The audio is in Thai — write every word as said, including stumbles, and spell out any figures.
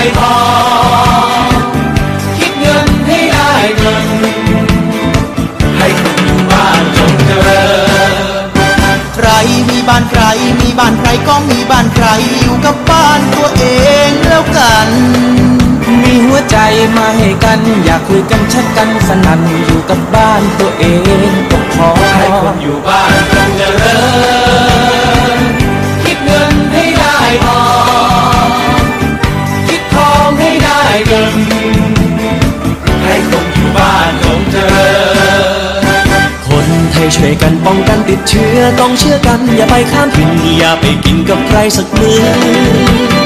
ทองคิดเงินให้ได้เงินให้คนอยู่บ้านจงเจริญใครมีบ้านใครมีบ้านใครก็มีบ้านใครอยู่กับบ้านตัวเองแล้วกันมีหัวใจมาให้กันอยากคุยกันชัดกันสนั่นอยู่กับบ้านตัวเองก็พอให้คนอยู่บ้านจงเจริญคิดเงินให้ได้ทองคิดทองให้ได้เงินให้คนอยู่บ้านจงเจริญคนไทยช่วยกันป้องกันติดเชื้อต้องเชื่อกันอย่าไปข้ามถิ่นอย่าไปกินกับใครสักมื้อ